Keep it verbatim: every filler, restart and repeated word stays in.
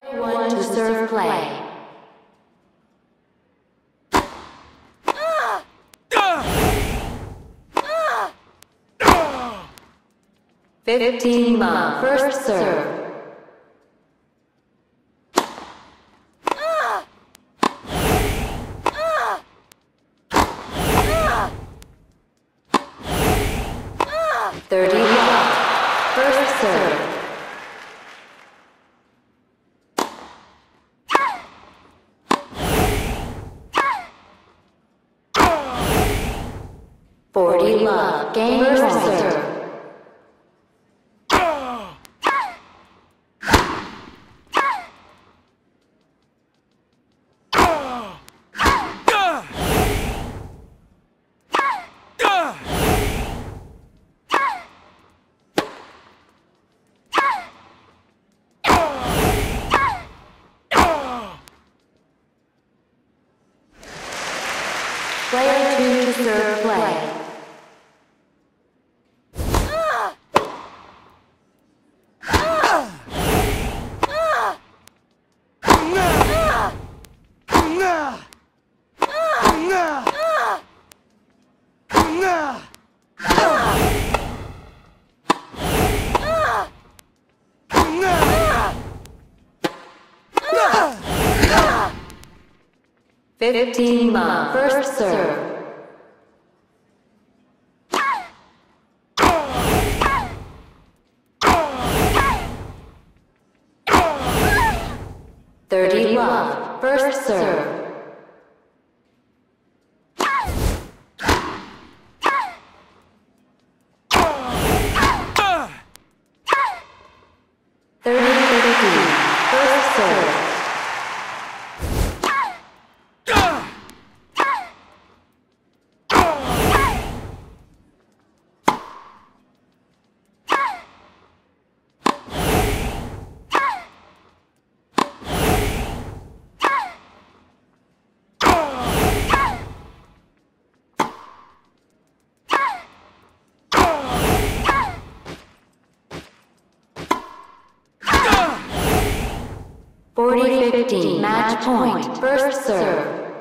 One to serve play. Fifteen love, first serve. Thirty love, first serve. Forty love, game first serve. Player two to serve play. Fifteen love, first serve. Thirty love, first serve. Thirty fifteen, first serve. Forty fifteen, match point, first serve.